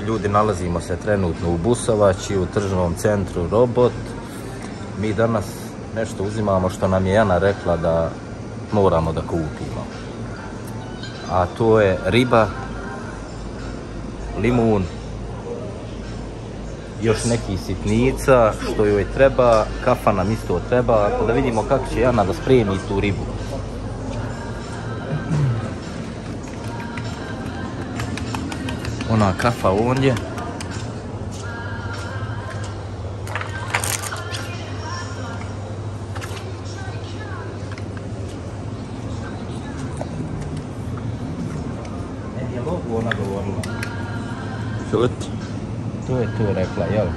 ljudi, nalazimo se trenutno u Busovači, u tržnom centru Robot. Mi danas nešto uzimamo što nam je Jana rekla da moramo da kupimo. A to je riba, limun, još nekih sitnica što joj treba, kafa nam isto treba, pa da vidimo kako će Jana da spremi tu ribu. Ona kafa ondje. Je li ovo ona govorila? Filet. To je to rekla, jel?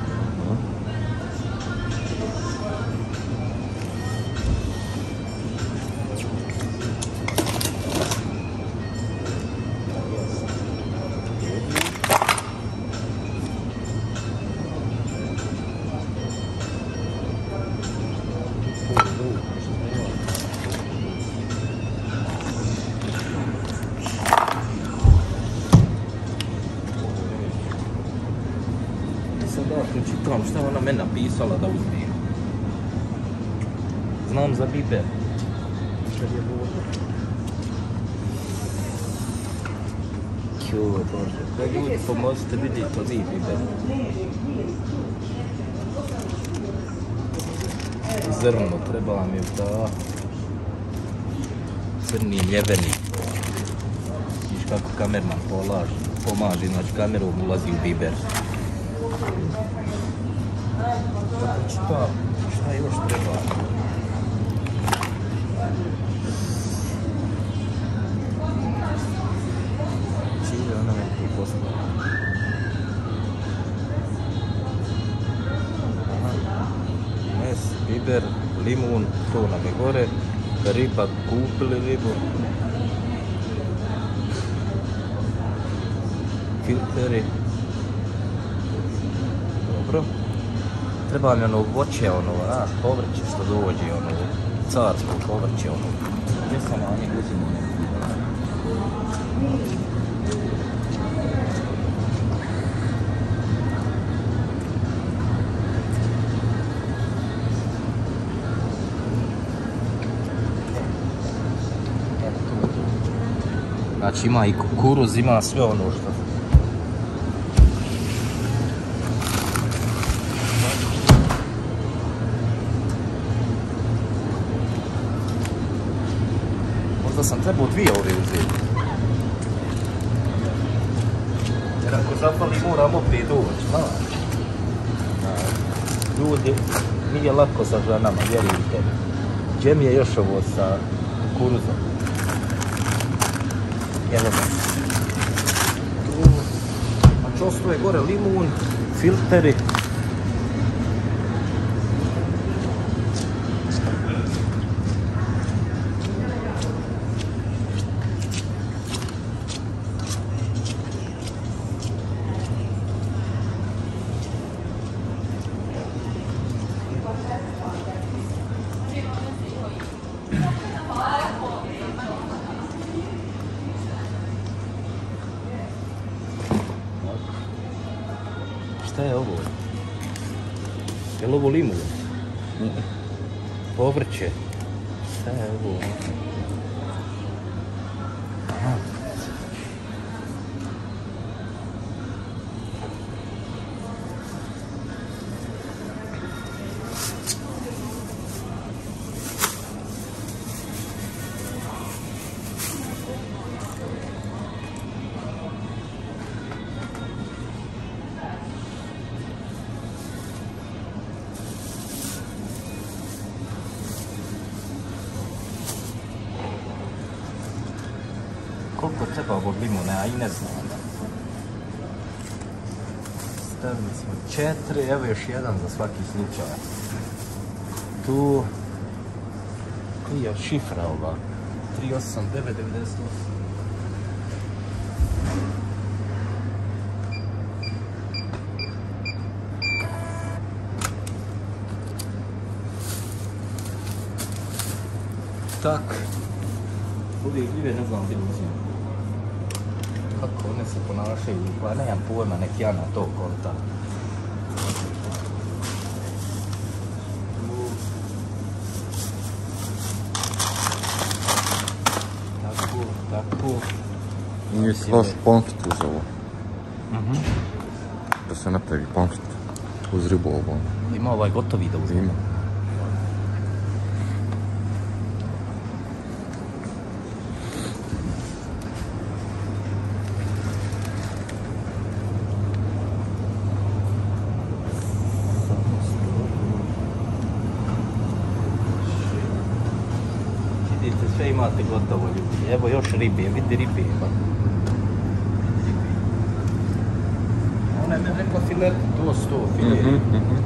Pročitam šta je ona meni napisala da uzmem. Znam za biber. Kjo, Bože. Da ljudi pomozite, vidite li biber. Zrno, treba vam je da... Crni ljeveni. Viš kako kamerman pomaže, znači kamerom ulazi u biber. Šta još treba? Čili ona neki poslova. Mes, biber, limun, to nam je gore. Riba, kupili ribu. Filteri. Dobro. Treba mi ono voće, ono, povrće što dođe, ono, carsko povrće, ono. Gdje sam na njeg uzimo neki. Znači ima i kukuruz, ima sve ono što... Možda sam trebao dvije ove uzeti. Jer ako zapali moram opet doći, znaš. Ljudi, nije lako sa ženama, vjerujte. Gdje mi je još ovo sa kukuruzom? Evo ga. Znači ostaje gore limun, filteri. Šta je ovo? Je li ovo limun? Povrće? Šta je ovo? Aha. Koliko treba ovog limuna, a i ne znam. Stavili smo 4, evo još jedan za svaki slučaj. Tu... Koji je šifra ova? 38998. Tak. Uvijek gljive ne znam gdje uzim. kako one se ponašaju, pa nemam pojma, nek Jana to konta. Tako. Nije si loš pomfrit uz ovo. Da se napravi pomfrit uz ribu ovo. Ima ovaj gotovi da uzima. Ima. Vidite, sve imate gotovo ljudi. Evo još ribe, vidi ribe. Ona je me rekla filet, to 100 filet.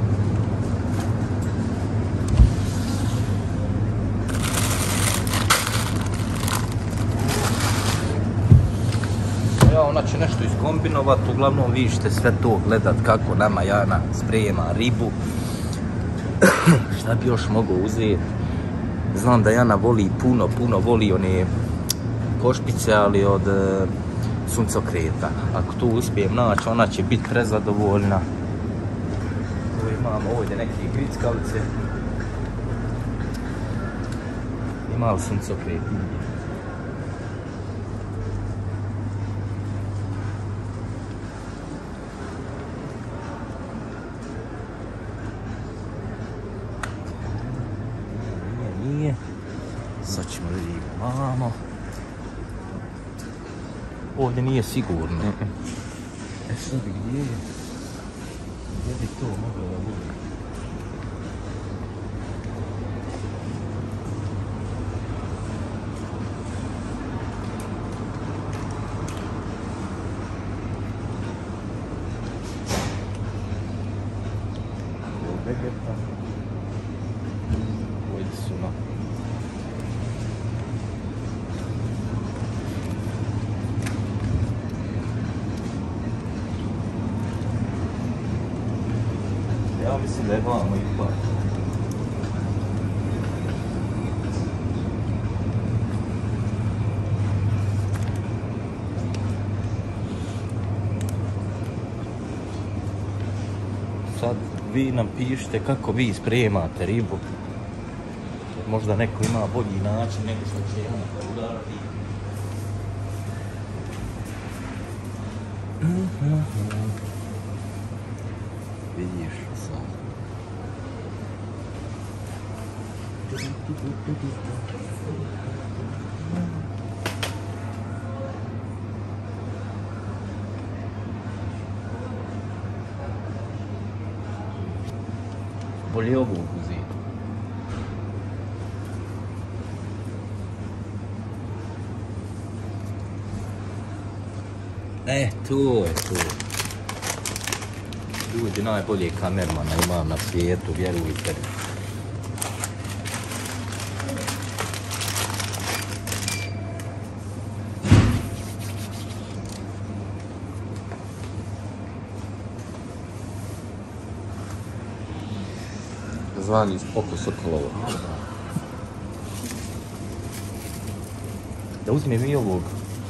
Ona će nešto iskombinovat, uglavnom vi ćete sve to gledat kako nama Jana sprema ribu. Šta bi još mogao uzeti? Znam da Jana voli puno voli one košpice, ali od suncokreta. Ako to uspijem naći, ona će biti prezadovoljna. Tu imamo ovdje neke grickavce. Ima li suncokret? Nije. Sad ćemo vidjeti vamo. Ovdje nije sigurno. E sad gdje je? Gdje bi to moglo da bude? Vegeta. Ovdje su na... Ja mislim da je vamo ipak. Sad vi nam pišite kako vi spremate ribu. Možda neko ima bolji način nego što će Jana da uradi. Vidiš sad. Bolje ovu uzeti. To je to. Ljudi, najbolje kamermana imam na svijetu, vjerujte. Zvani iz Poko Sokolova. Da uzmem i ovog.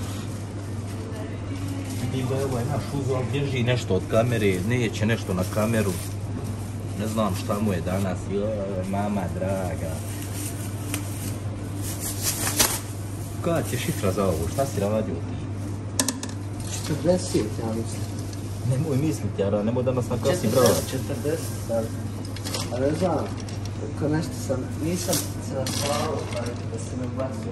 Vidim da je ovaj naš uzor bježi nešto od kamere, neće nešto na kameru. Ne znam šta mu je danas, joj, mama draga. Koja ti je šifra za ovo, šta si radio ti? 40, ja mislim. Nemoj misliti, Jara, nemoj da nas nakasi brava. 40, sad. A ne znam, kako nešto sam, nisam se naslavao, da se ne bacio.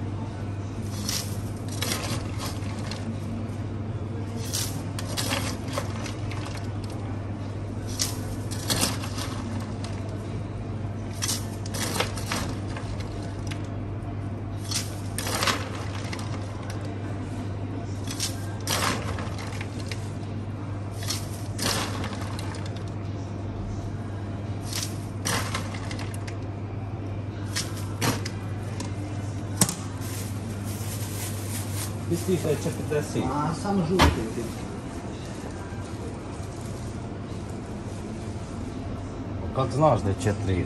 Misliš da je 40? A, samo žuti. Kako znaš da je 40?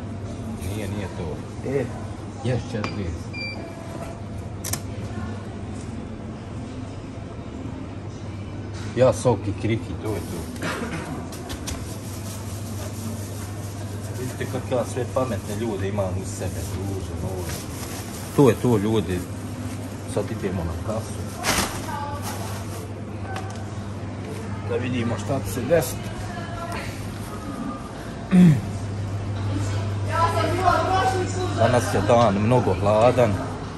Nije to. Jes 40. Ja, sok i kriki, to je to. Vidite kako ja sve pametne ljude imam uz sebe, druže, nože. To je to, ljudi. Sad idemo na kasu. Da vidimo šta će se desiti. Danas je dan mnogo hladan.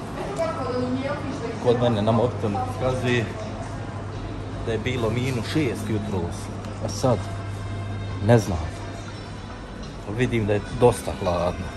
Kod mene na mobitelu pokazuje da je bilo -6 jutros. A sad, ne znam. Vidim da je dosta hladno.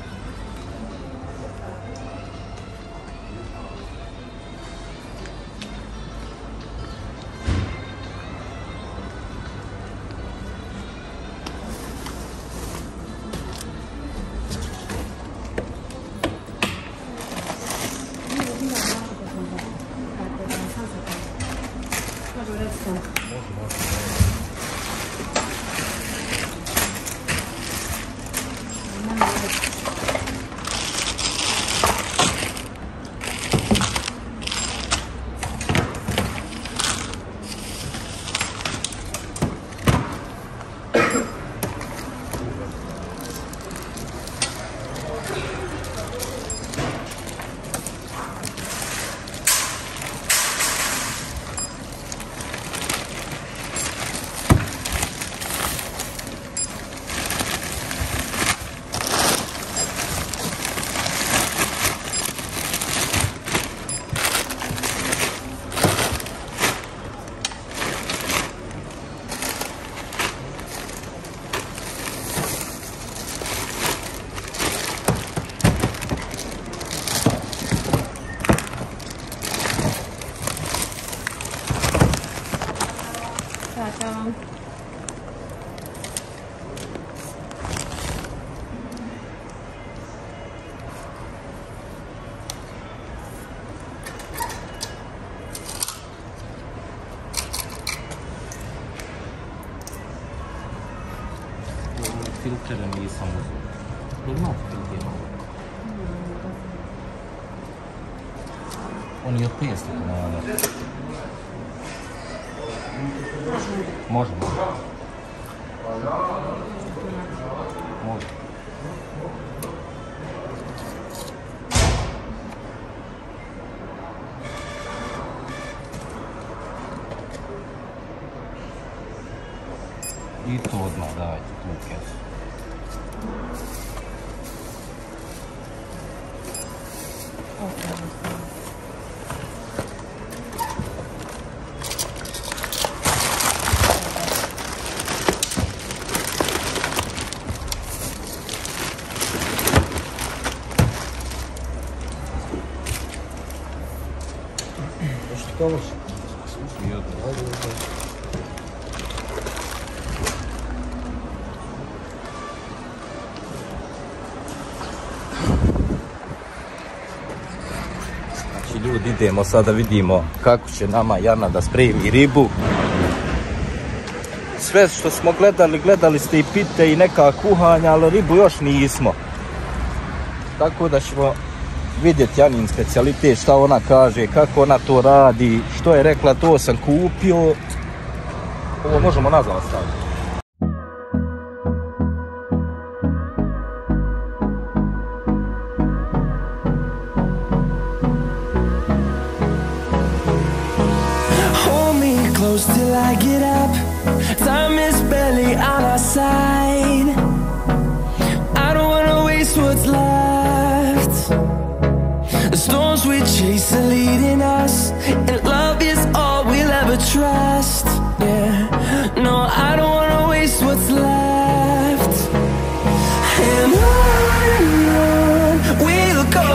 Filtere nisam uzeo. Ima filtera. On je od 500 dinara. Može. Može. I to odmah dajte tu kesu. Što može? Znači ljudi, idemo sad da vidimo kako će nama Jana da spremi ribu. Sve što smo gledali ste i pite i neka kuhanja, ali ribu još nismo. Tako da ćemo vidjeti Janin specijalitet, šta ona kaže, kako ona to radi, što je rekla, to sam kupio. Ovo možemo nazvat staviti. Till I get up, time is barely on our side. I don't wanna waste what's left. The storms we chase are leading us, and love is all we'll ever trust. Yeah, no, I don't wanna waste what's left. And on we'll go,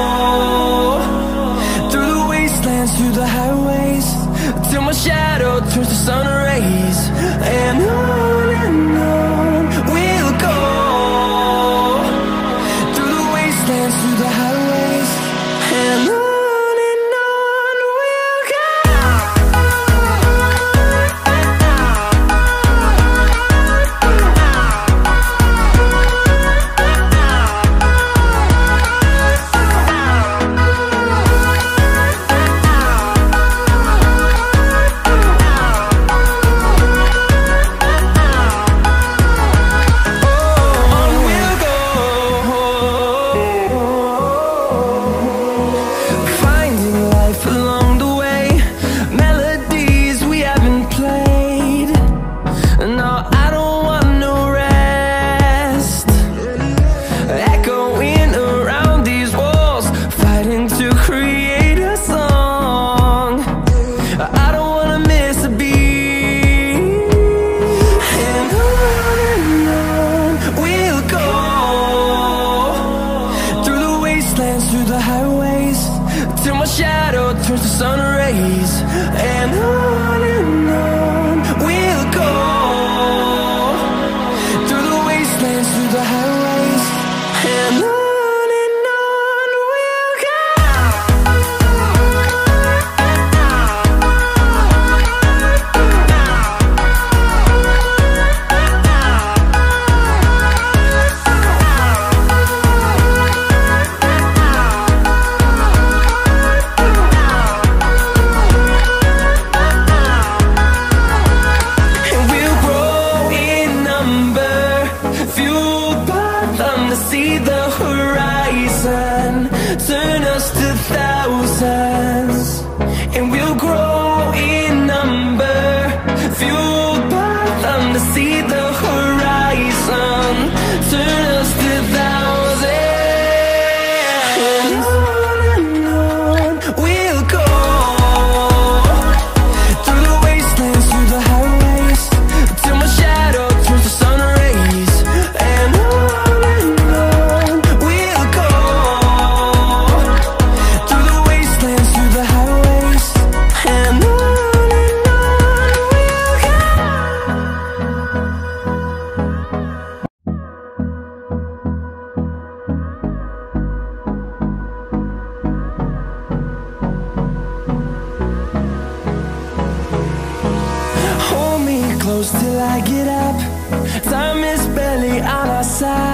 through the wastelands, through the highways, till my shadow turns to sun rays. And on we'll go, through the wastelands, through the highways. And on we'll go. through the highways, till my shadow turns to sun rays. And on we'll go, through the wastelands, through the highways. And on we'll go. See the horizon turn us to thousands, and we'll grow in number, fueled by them to see the horizon turn us to thousands. And on we'll go, through the wastelands, through the highways, till my shadow turns to sun rays. And close till I get up. Time is barely on our side.